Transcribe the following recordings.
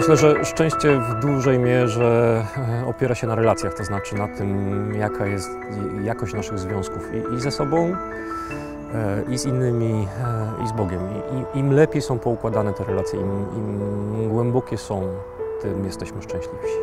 Myślę, że szczęście w dużej mierze opiera się na relacjach, to znaczy na tym, jaka jest jakość naszych związków i ze sobą, i z innymi, i z Bogiem. Im lepiej są poukładane te relacje, im głębokie są, tym jesteśmy szczęśliwsi.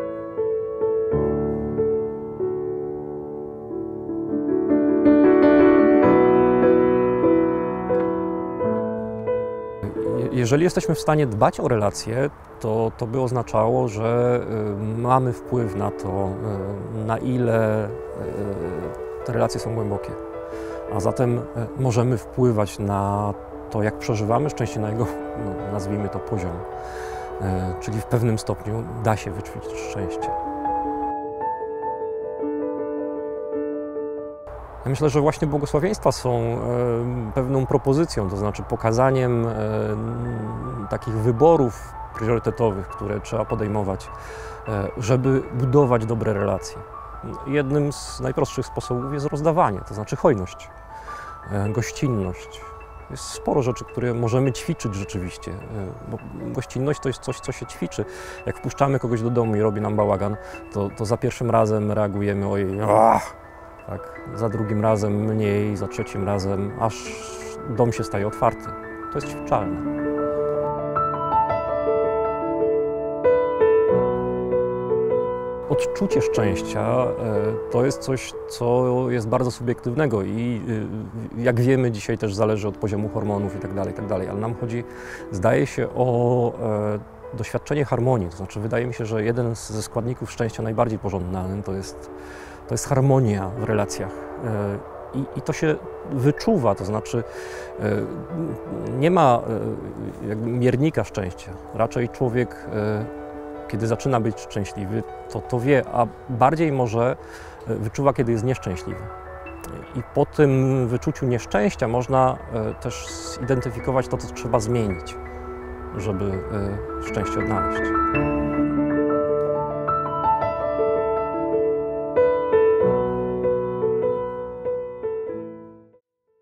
Jeżeli jesteśmy w stanie dbać o relacje, to by oznaczało, że mamy wpływ na to, na ile te relacje są głębokie. A zatem możemy wpływać na to, jak przeżywamy szczęście, na jego, nazwijmy to, poziom. Czyli w pewnym stopniu da się wyćwiczyć szczęście. Ja myślę, że właśnie błogosławieństwa są pewną propozycją, to znaczy pokazaniem takich wyborów priorytetowych, które trzeba podejmować, żeby budować dobre relacje. Jednym z najprostszych sposobów jest rozdawanie, to znaczy hojność, gościnność. Jest sporo rzeczy, które możemy ćwiczyć rzeczywiście, bo gościnność to jest coś, co się ćwiczy. Jak wpuszczamy kogoś do domu i robi nam bałagan, to za pierwszym razem reagujemy ojej, tak, za drugim razem mniej, za trzecim razem, aż dom się staje otwarty. To jest ćwiczalne. Odczucie szczęścia to jest coś, co jest bardzo subiektywnego i jak wiemy dzisiaj też zależy od poziomu hormonów i tak dalej, ale nam chodzi, zdaje się, o doświadczenie harmonii. To znaczy wydaje mi się, że jeden ze składników szczęścia najbardziej pożądanym to jest harmonia w relacjach. I to się wyczuwa, to znaczy nie ma jakby miernika szczęścia. Raczej człowiek, kiedy zaczyna być szczęśliwy, to wie, a bardziej może wyczuwa, kiedy jest nieszczęśliwy. I po tym wyczuciu nieszczęścia można też zidentyfikować to, co trzeba zmienić, żeby szczęście odnaleźć.